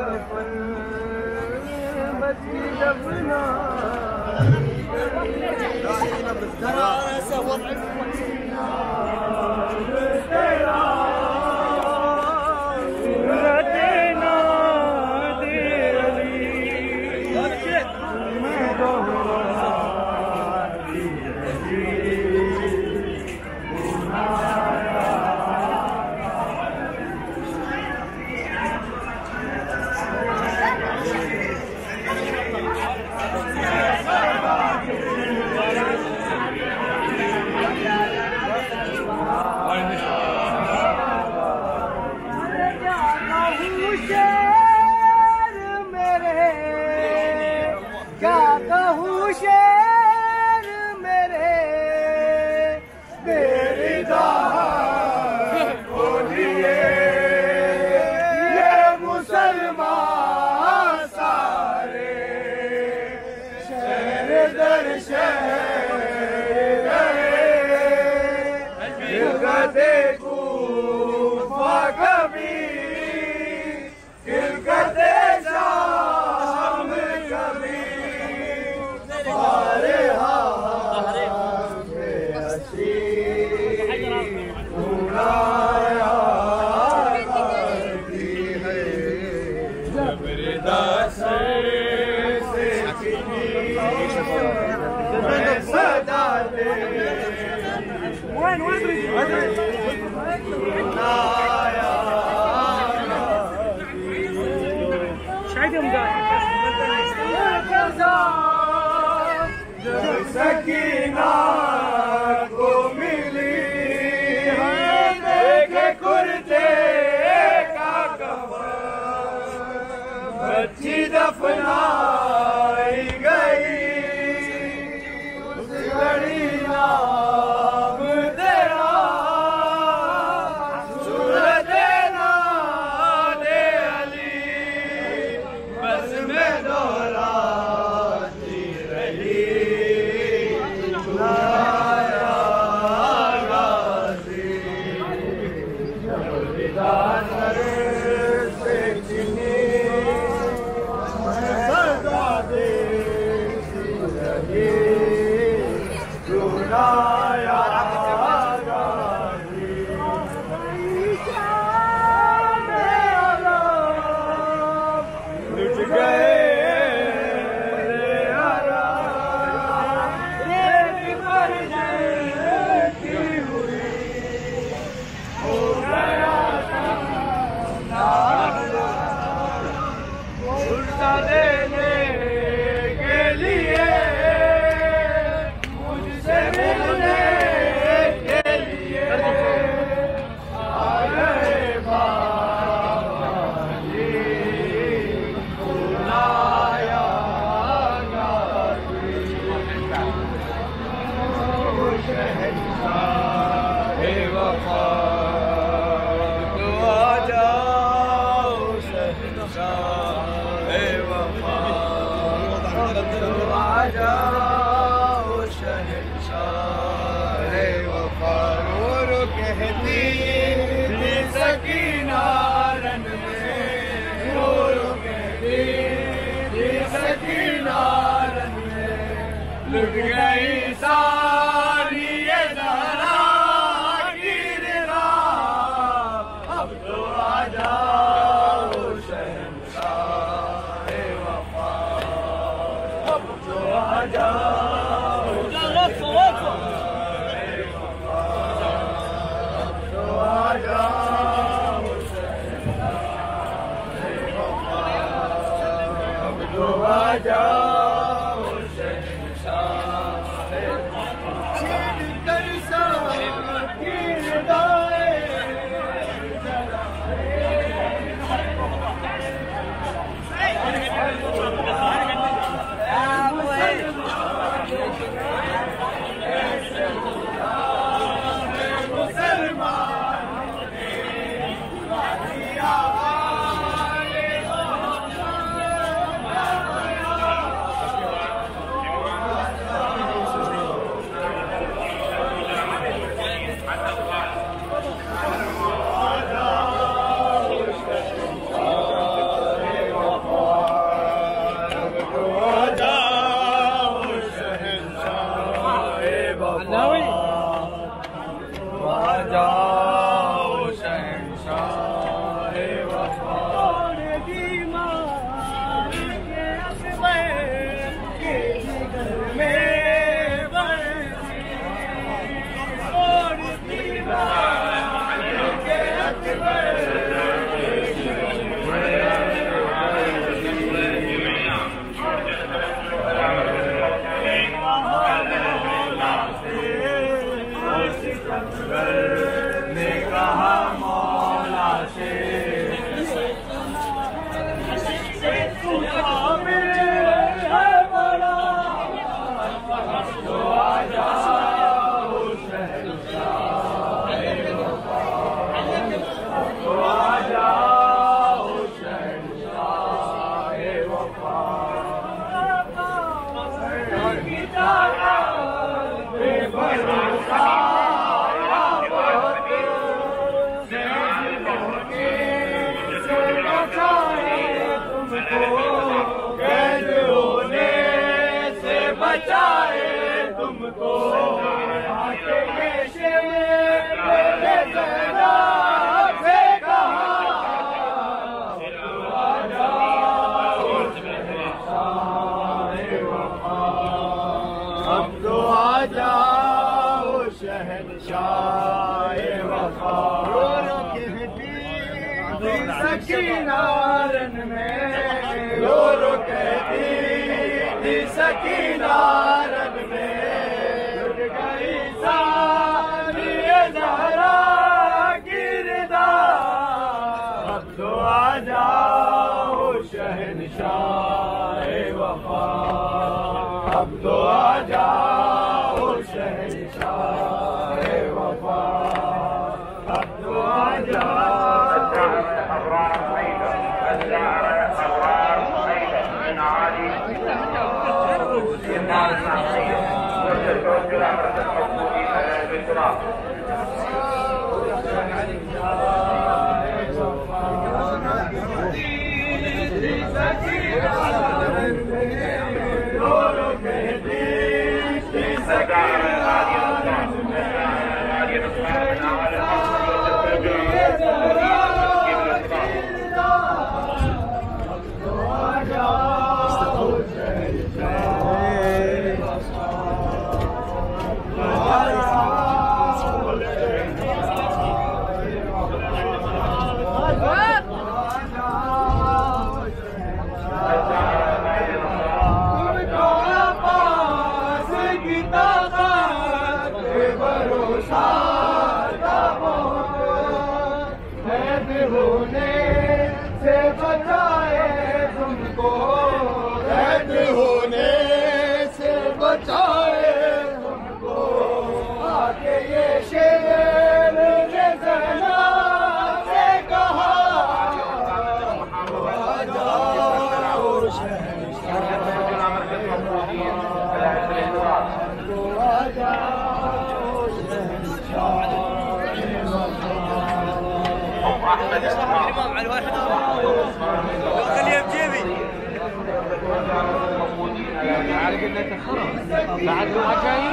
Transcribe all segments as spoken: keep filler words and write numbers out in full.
सकीना को मिली देखे कुर्ते का कफन बच्ची दफनाई गई उस घड़ी नाम तेरा सूरत नाम अली बस में दोहराती रही लुट गई सारी ये ज़हरा की राह, अब तो आ जाओ शहंशाह वफा, अब तो आ जाओ शहंशाह वफा, अब तो आ जाओ शहंशाह वफा, अब तो आ जाओ शहंशाह जाओ शहंशाह वफा। बीमार के अकबर के जिगर में बरसी, और बीमार के अकबर के जिगर में ने कहा मौला से तू काबिल है बड़ा, तो आ जाओ शहंशाह वफा, तो आ जाओ शहंशाह वफा। बेभरोसा कैद होने से बचाए तुमको, आके ये शेर मेरे ज़नाब से कहा, आ जाओ शहंशाह वफा, अब तो आ जाओ शहंशाह वफा। सकीनारन में रो रो कहती थी, सकीनारन में लुट गई सारी ज़हरा किरदार, अब तो आ जाओ शहंशाह वफा, अब तो आ जाओ शहंशाह वफा, अब तो आ जाओ। होने से बचाए तुमको, कैद होने से बचाए तुमको, आके ये शेर ने ज़नाब से कहा, आ जाओ शहंशाह, आ जाओ शहंशाह। الإمام على الواحد خليه بجيبي عارف انه تخرب بعد ما جاي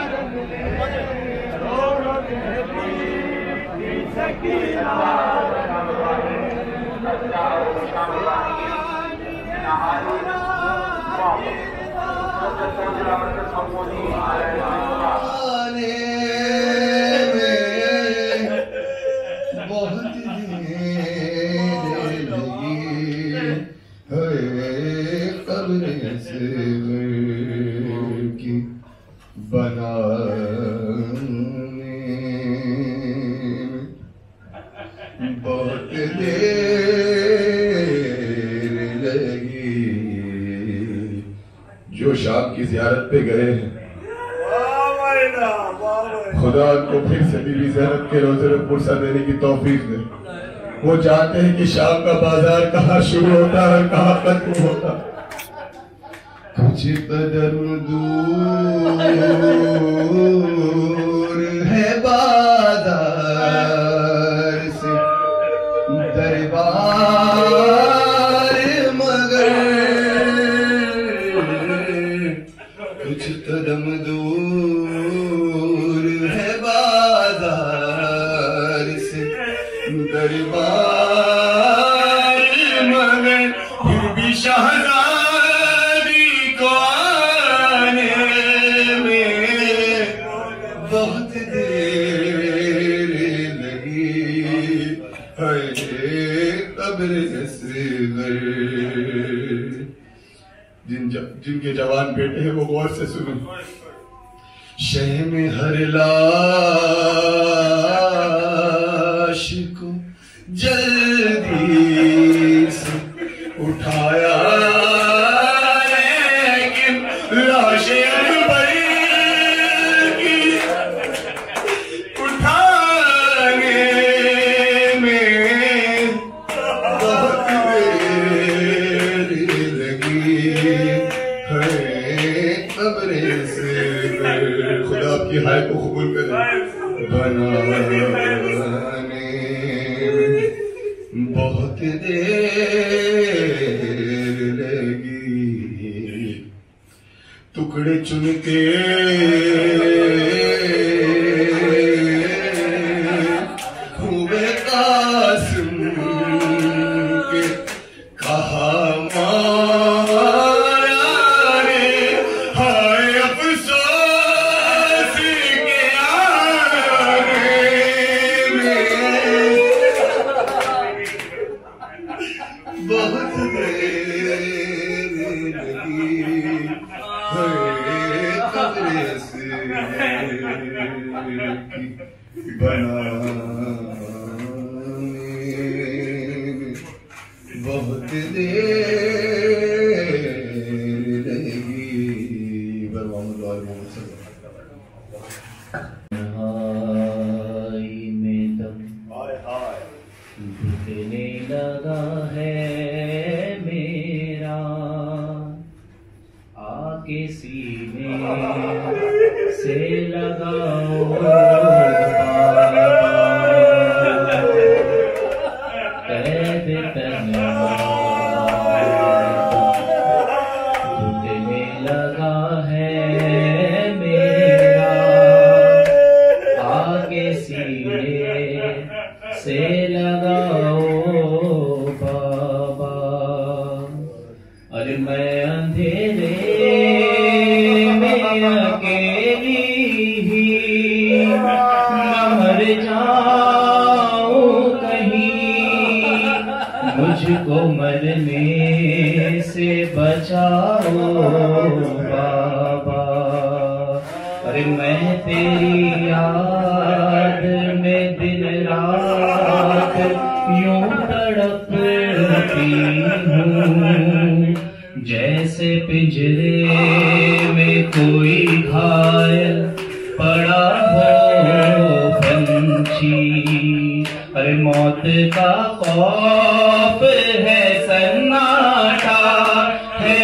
बहुत देर लगी। जो शाम की ज़ियारत पे गए हैं, खुदा को फिर से बीबी ज़ैनब के रोज़े में पुरसा देने की तौफीक दे। वो जानते हैं कि शाम का बाजार कहाँ शुरू होता है और कहाँ खत्म होता है। कुछ कदम दूर है बाजार से दरबार, मगर कुछ कदम दूर है बाजार कब्र से गर। जिन जिनके जवान बेटे हैं वो गौर से सुनो। शह में हर लाश को जल्दी से उठाया, लेकिन लाश अकबर की उठाने में बहुत देर लगी है कब्र से। खुदा आपकी हाय को कबूल करे। बनाने बहुत देर लगी, टुकड़े चुन के हुए कासिम के कहा बहुत देर लगी कब्र से बनाने, बहुत देर लगी। में दम घुटने लगा है मेरा, आके सीने से लगाओ कैद घुटने लगा है मेरा, आके सीने से लगाओ बाबा। अरे मैं अंधेरे में अकेली ही न मर जाऊं कहीं, मुझको मरने से बचाओ बाबा। अरे मैं तेरी याद में दिन रात यूं तड़पती हूँ, जैसे पिंजरे में कोई घायल पड़ा हो पंछी। अरे मौत का खौफ है सन्नाटा है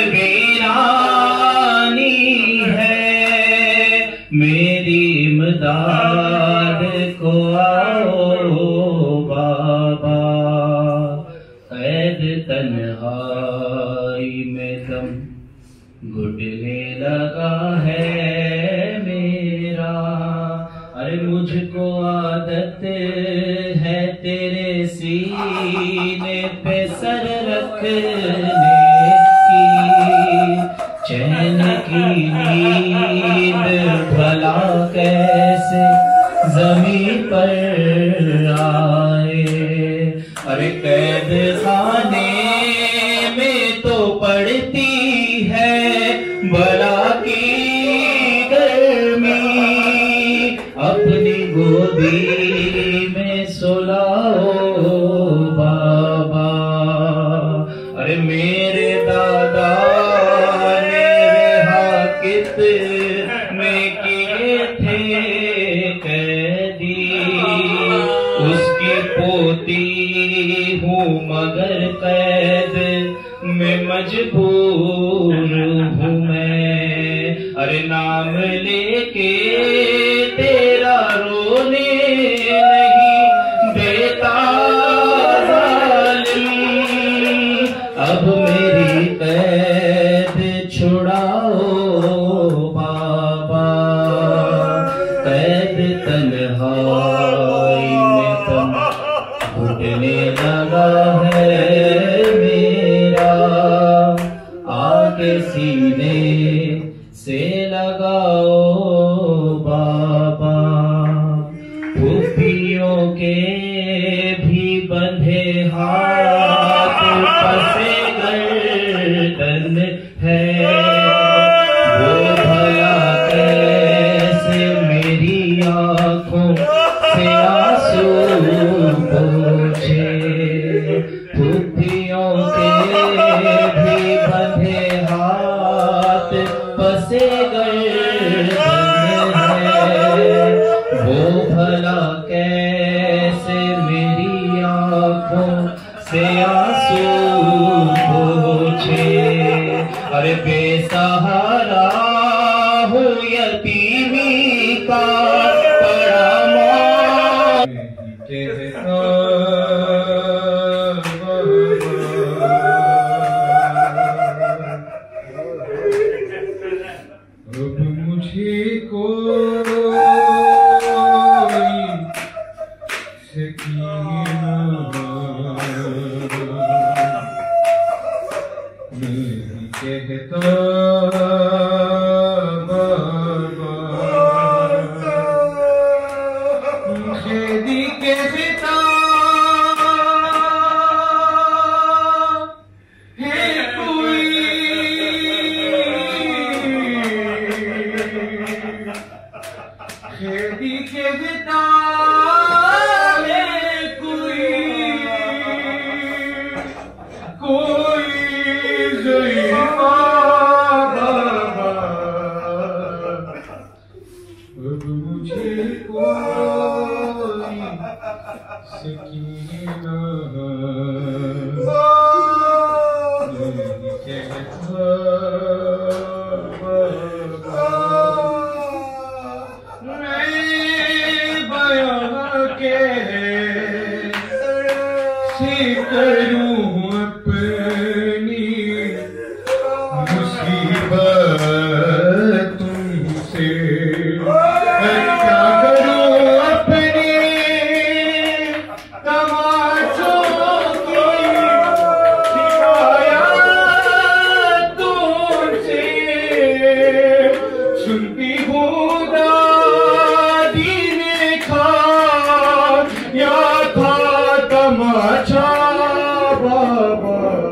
वीरानी है, मेरी इमदाद को आओ बाबा। कैद तन्हाई में दम घुटने लगा है मेरा। अरे मुझको आदत है तेरे सीने पे सर रखने की, चैन की नींद भला कैसे ज़मीं पर आए। अरे कैद खाने में तो पड़ती है बला की गर्मी, अपनी गोदी में सुलाओ बाबा। अरे मेरे दादा ने हाकित में किए थे कैदी, उसकी पोती हूँ मगर कैद में मजबूर हूँ मैं। अरे नाम लेके तेरा रोने नहीं देता जालिम, अब मेरी कैद छुड़ाओ बाबा। कैद तन्हाई में दम घुटने लगा है मेरा, आके सीने से लगाओ बाबा। फूफियों के भी बंधे हाथ पसे गर्दन है, वो भला कैसे मेरी आंखों से आंसू पोंछे। बुद्धियों के भी बंधे हाथ पसे गर्दन है, वो भला कैसे मेरी आंखों से आंसू पोंछे। अरे बेसहारा हो यतीमी का बड़ा मौत कहता, अब मुझे कोई सकीना नहीं कहता, खेदी कहता है कोई, खेदी कहता है कोई, कोई ज़ईफ़ा बाबा, अब मुझे कोई सकीना नहीं कहता बाबा। मैं बयां कैसे करूं अपनी मुसीबत तुमसे, क्या करूं अपनी तमाशों की शिकायत तुमसे। सुनती हूँ दादी ने खाया था तमाशा बाबा,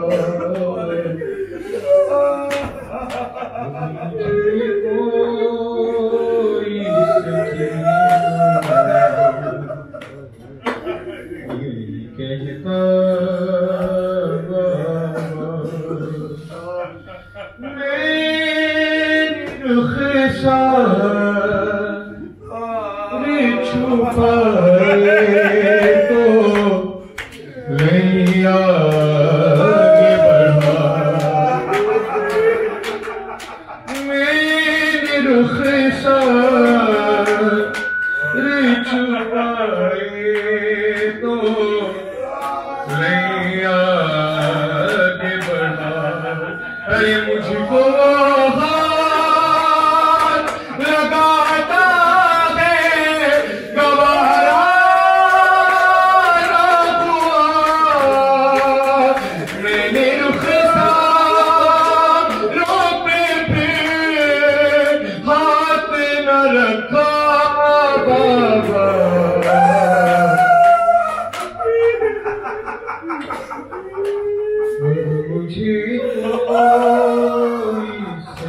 कोई सकीना यही कहता बाबा। मेरी ख़ुशारे छुपाए तो नहीं आगे बढ़ा, मेरी ख़ुशारे छुपाए तो नहीं आगे बढ़ा। अरे मुझको हाथ लगाता है गवारा ना हुआ, मैंने रुखसारों पे फिर हाथ न रखा बाबा। मुझे कोई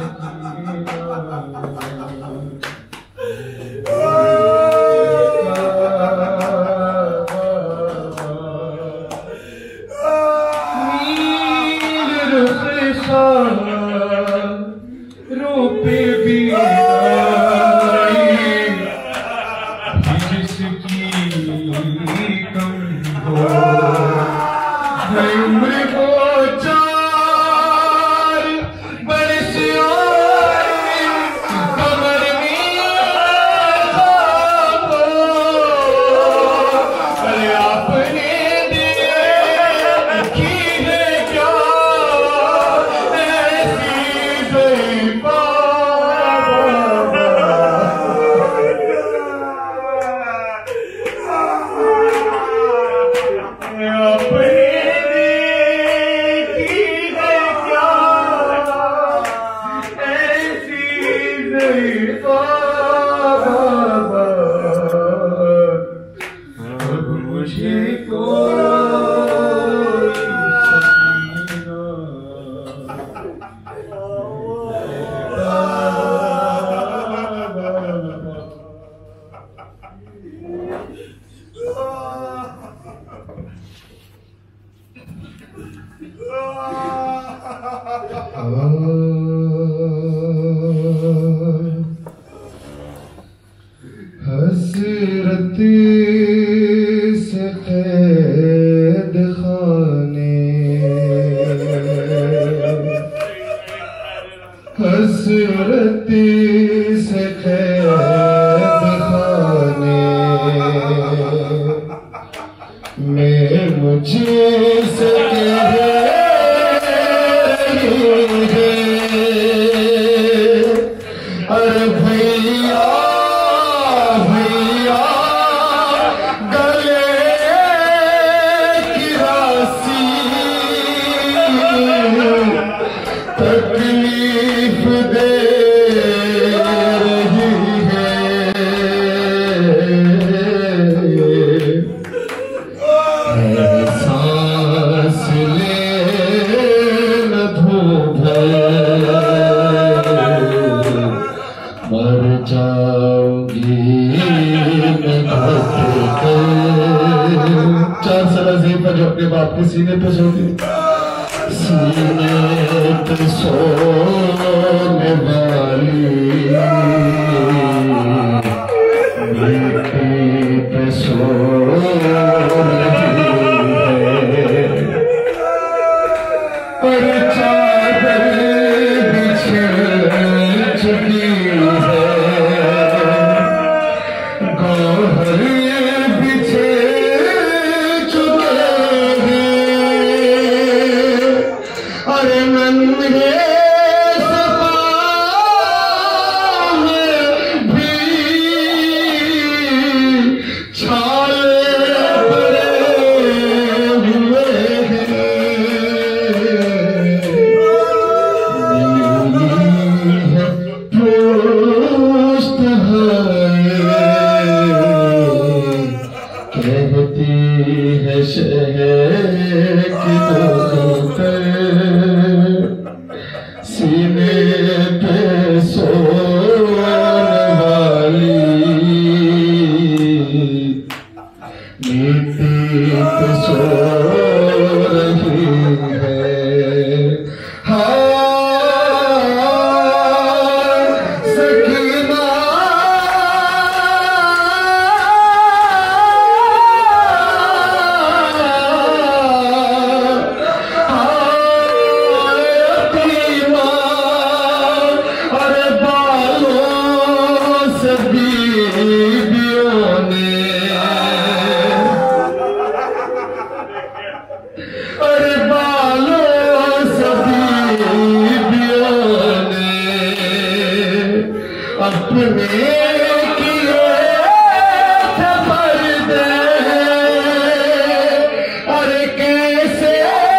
नील रुखसारों पे भी आई, जिसकी कम हो उम्र को चार बरस कमर में खाओ। अरे आपने देखी है क्या ऐसी ज़ईफ़ा अब मुझे को कैद खाने, हसरती से कैद खाने में मुझे से कह रही है, अरे भैया भैया गले की राशि तकलीफ दे रही है, सांस ले न धूप मर जाऊंगी मैं घुट कर। चार साल से पर जो अपने बाप के सीने पे सोती, सीने पे सोने वाली बेटी पे सो रही है, पर चादर बिछड़ चुकी है, गौहर बिछे चुके हैं, अरे नन्हे से पाँव में भी छाले पड़े हुए हैं, पुष्ट कहती है शहर की दोस्तर, सीने पे सोने वाली नीति पे सो रही है। अरे बालों सभी ने अपने किए थे पर्दे, अरे कैसे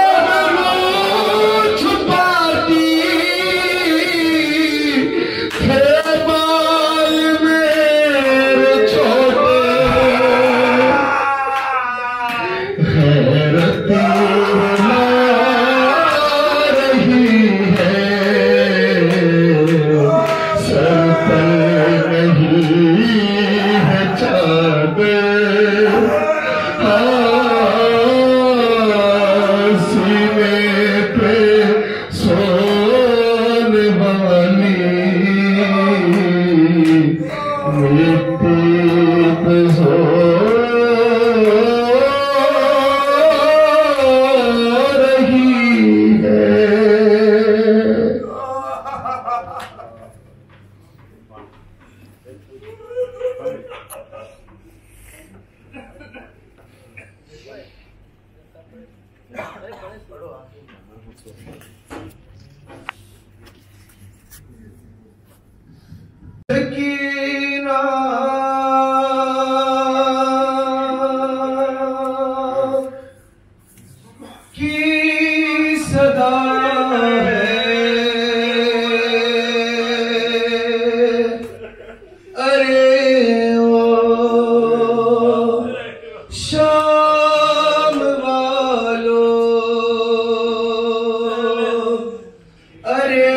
मुँह छुपाती थे बाल मेरे छोटे, हैरत सकीना की सदा है, अरे ओ शाम वालों, अरे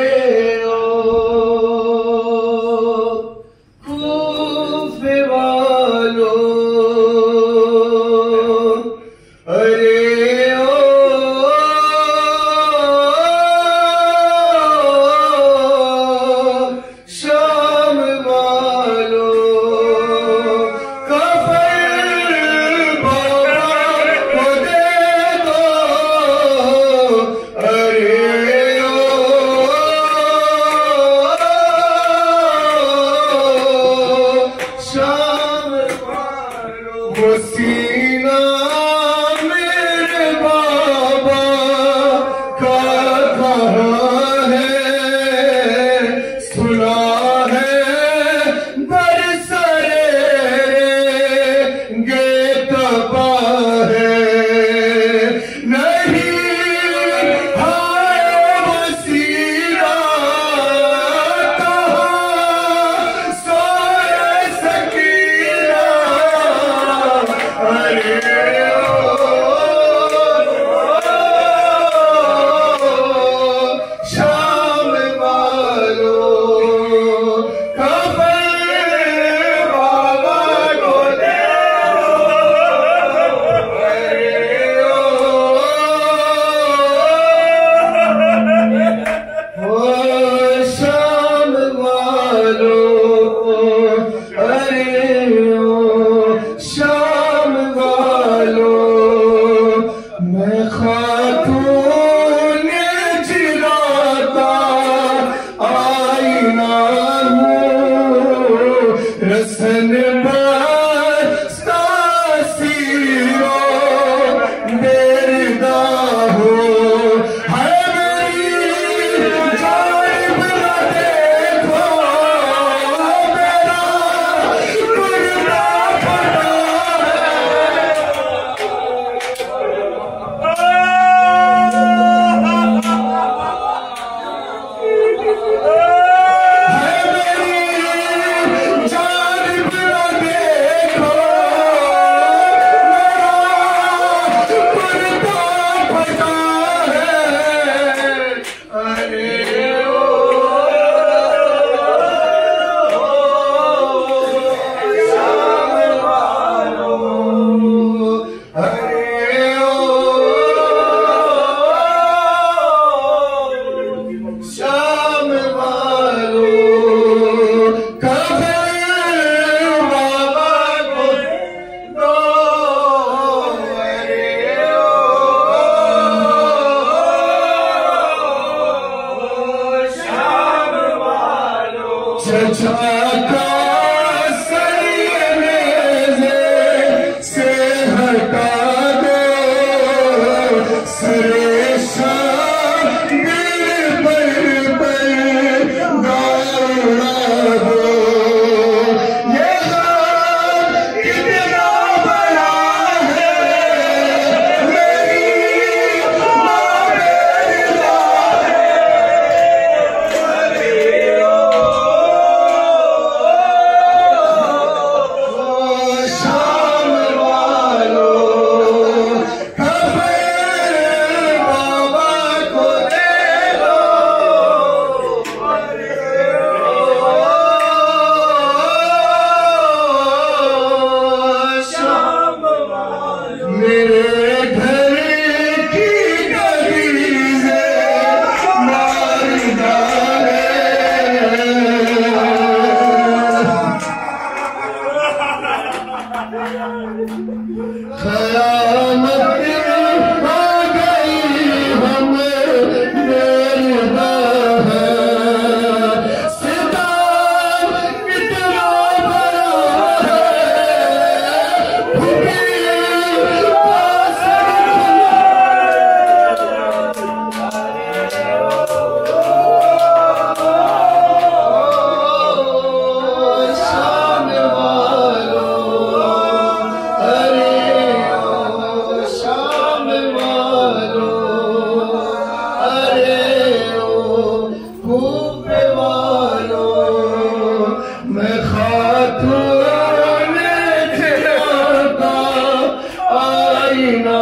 आईना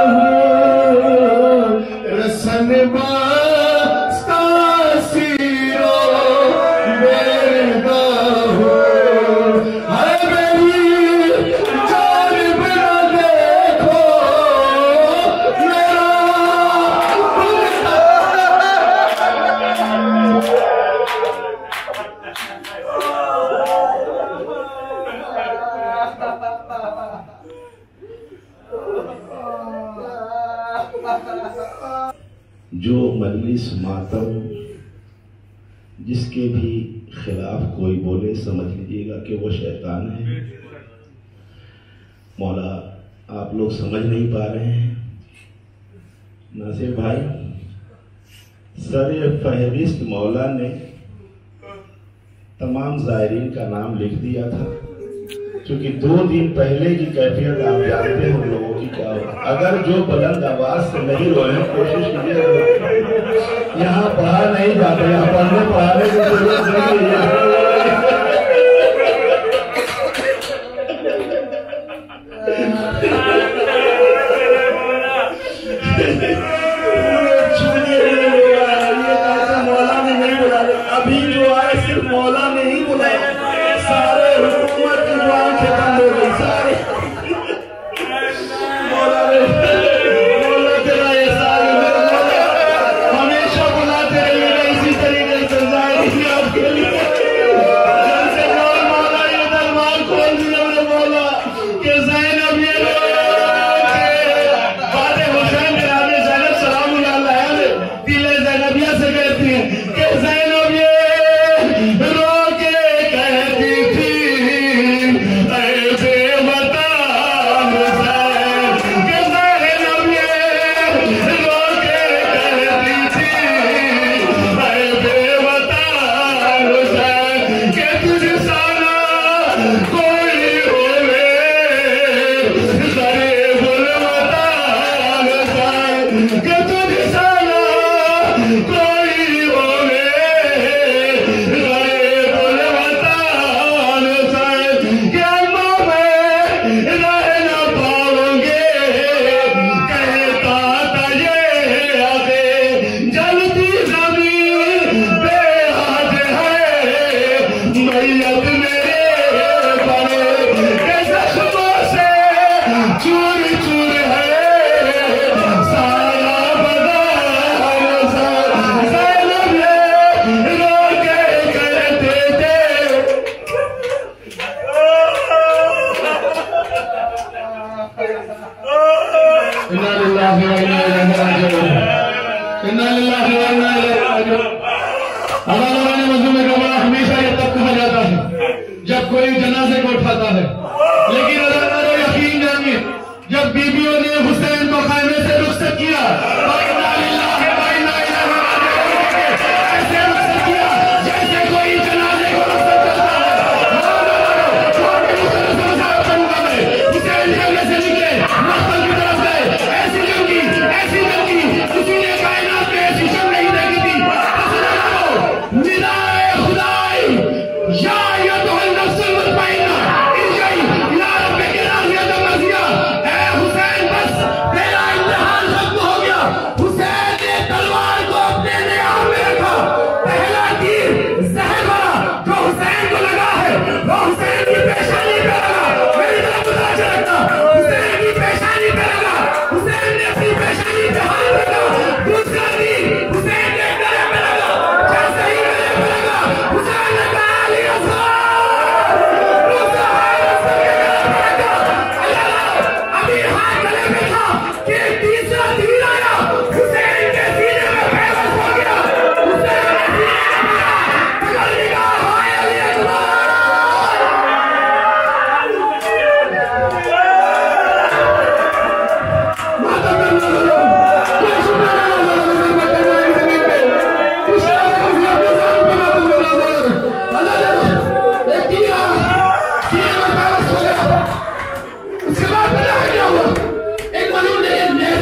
हूँ, रसन बास्ता सीरो बेरदा हूँ। हाय मेरी जान बिना देखो मेरा जो मजलिस मातम जिसके भी खिलाफ कोई बोले समझ लीजिएगा कि वो शैतान है। मौला आप लोग समझ नहीं पा रहे हैं। नासिर भाई, सर फहरिस्त मौला ने तमाम ज़ायरीन का नाम लिख दिया था, क्योंकि दो दिन पहले की कैफियत आप जानते हैं लोगों की क्या हो। अगर जो बुलंद आवाज से नहीं रोने की कोशिश कीजिए, यहाँ पढ़ा नहीं जाता, यहाँ पढ़ने पढ़ाने की जरूरत नहीं है। मौला ने नहीं बुलाया, अभी जो आए सिर्फ मौला ने ही बुलाया। सारे हुकूमत की दुआएं खत्म हो गई, सारे मौला ने मौला तेरा एहसान है। मौला हमेशा बुलाते रहिएगा इसी तरीके से जाएगी आपके लिए। जब से मौला ये दरबार खोल दिया मेरे मौला के ज़ैनब ये बातें हुसैन के नाम ज़ैनब सलामुल्लाह अलैहा दिले ज़ैनबिया से कहती हैं कि ज़ैनब ये रो के कहती थी हमेशा ये तब कहा जाता है जब कोई जनाजे को उठाता है, लेकिन अगर यकीन जानिए जब बीबियों ने हुसैन को खाने से रुखसत किया, ऐसे रुखसत किया जैसे कोई जनाजे को रुखसत करता है। हुसैन जंगल से निकले, मस्तल की तरफ गए, ऐसी जंग की ऐसी जंग की किसी ने कायनात में ऐसी जंग नहीं देखी थी। निदाए खुदाई या अय्युहल नफ्सुल मुतमइन्ना इरजिई इला रब्बिकी राज़ियतन मर्ज़िया। ऐ हुसैन, बस तेरा इम्तिहान खत्म हो गया। हुसैन ने तलवार को अपने निगाह में रखा। पहला तीर जहर वाला जो हुसैन को लगा है वो हुसैन की पेशानी पे लगा। मेरी तरफ तवज्जो रखना, हुसैन की पेशानी पे लगा। हुसैन ने अपनी पेशानी पे हाथ रखा। दूसरा तीर हुसैन के गले पे लगा। जैसे ही गले पे लगा, हुसैन ने कहा अली असगर, अभी हाथ गले में था कि तीसरा तीर आया, हुसैन के सीने में बेबस हो गया। हुसैन ने सीने में मारा, पकड़ लिया, हाय अली असगर। माता का नाम लो, कोई शुक्र ना लो, नजर मत करना इस जमीन पे। कुछ ना कभी अपने जान पे मत लो नजर। अल्लाह ने एक तीर आया, सीने में बेबस हो गया। उसके बाद पता है क्या हुआ? एक मजनून ने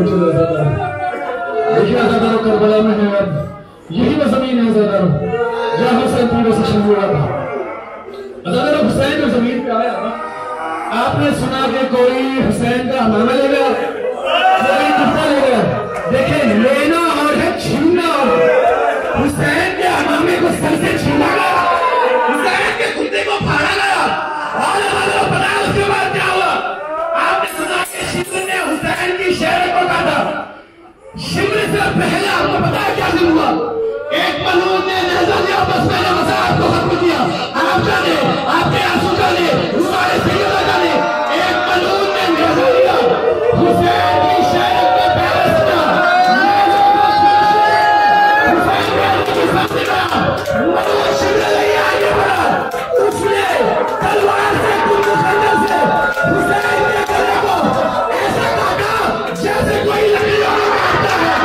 चलो ज़्यादा देखिए ज़्यादा करबला में है अब यही वो ज़मीन है ज़्यादा जहाँ हुसैन पीरों से शुरू हुआ था। ज़्यादा हुसैन जो ज़मीन पे आया ना आपने सुना कि कोई हुसैन का हमामा ले गया कोई कुत्ता ले गया। देखे लेना और है छीनना। हुसैन के हमामे को सर से छीना गया हुसैन के कुत्ते को फाड़ा गया और हमारे को पता है उसके बाद क्या हुआ। आपने सुना कि शिमर ने हुसैन की शेर को काटा। शिमर से पहले आपको पता है क्या दिन हुआ। एक बलून ने नेज़ा लिया बस मैंने मज़ाक को खत्म किया। आप जाने आपके आंसू जाने हमारे सैयदा जाने एक बलून ने नेज़ा लिया हुसैन की शेर पे पैर सजा हुसैन की सामने गया शिमर नहीं आगे बढ़ा उसने तलवार से कुल खंजर से हुसैन के गले को ऐसा काटा जैसे कोई लकड़ियों को काटता है।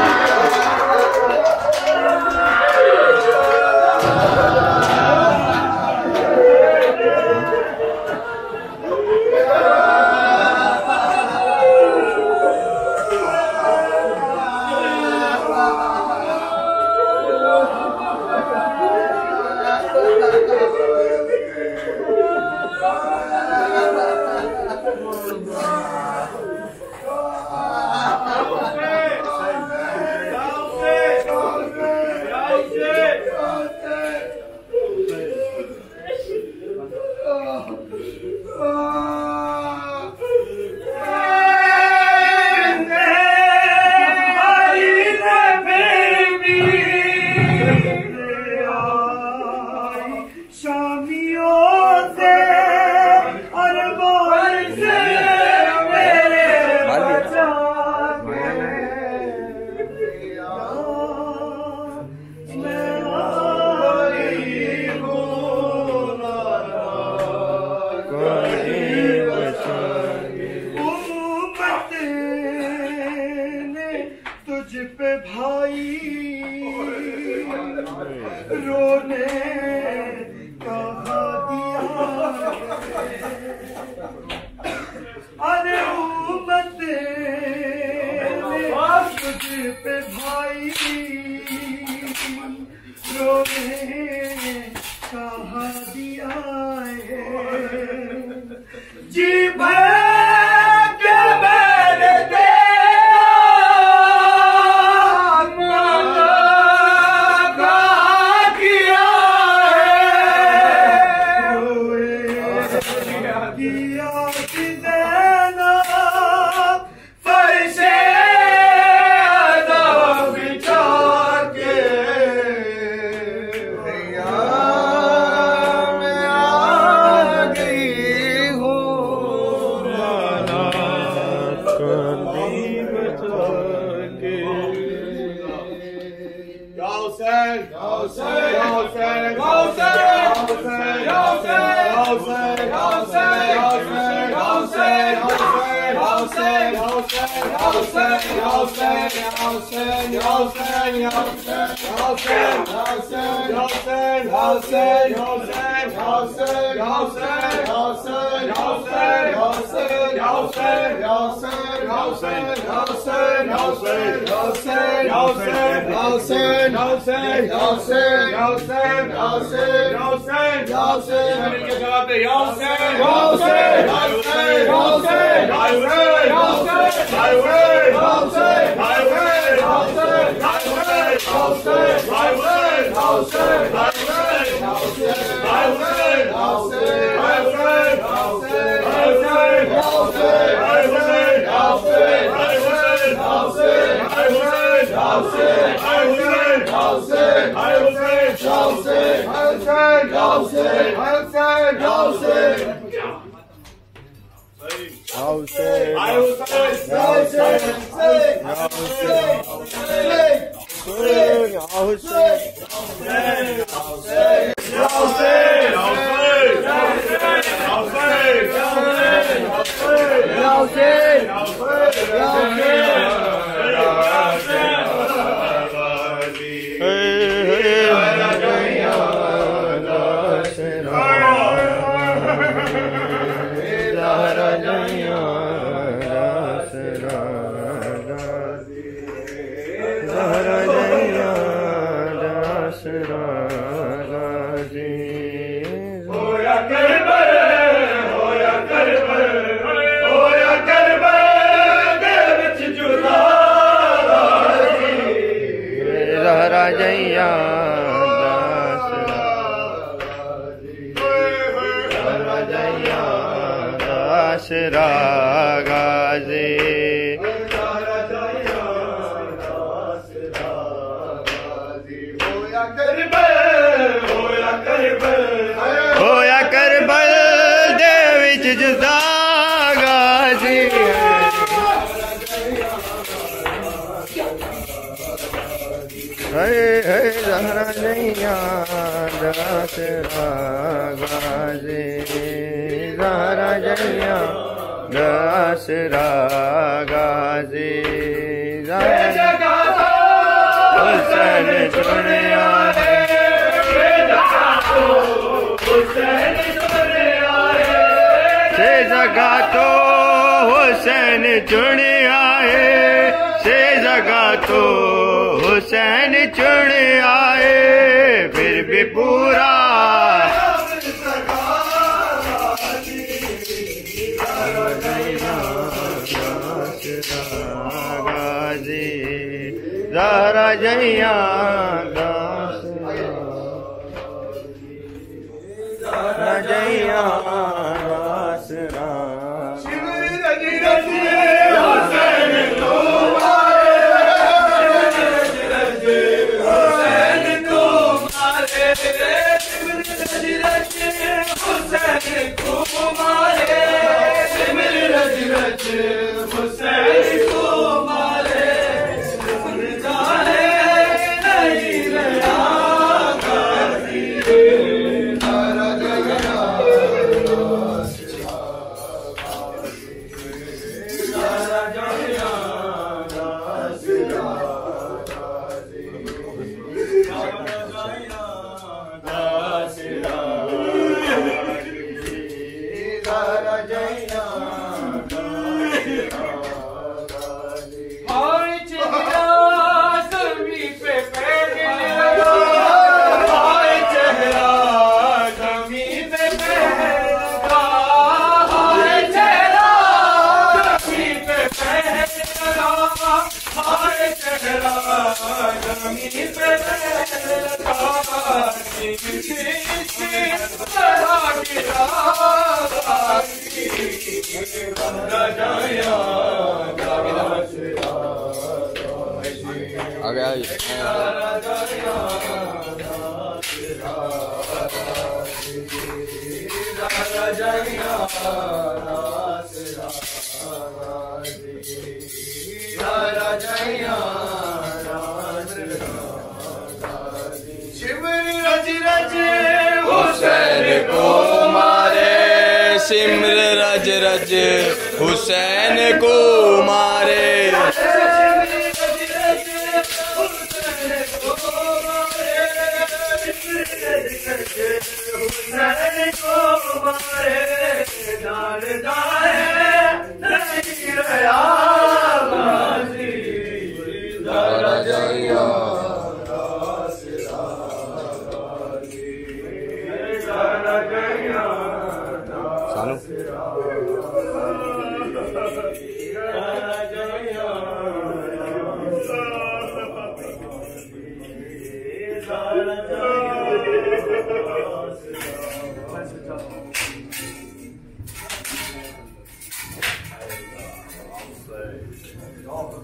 ज़हरा जैया दासरा गाजी होया करबल दे विच जुदा गाजी है है ज़हरा जैया दासरा गाजी ज़हरा जैया दासरा गाजी हुसैन चुनिया से जगह तो हुसैन चुने आए से जगह तो हुसैन चुने आए फिर भी पूरा गाजी ज़हरा जैया ज़हरा जैया दासरा आ गया हुसैन को मारे सिमर रज रज हुसैन को मारे सानू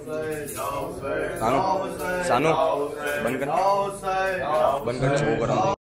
सानू सानू बंद कर बंद कर शो करा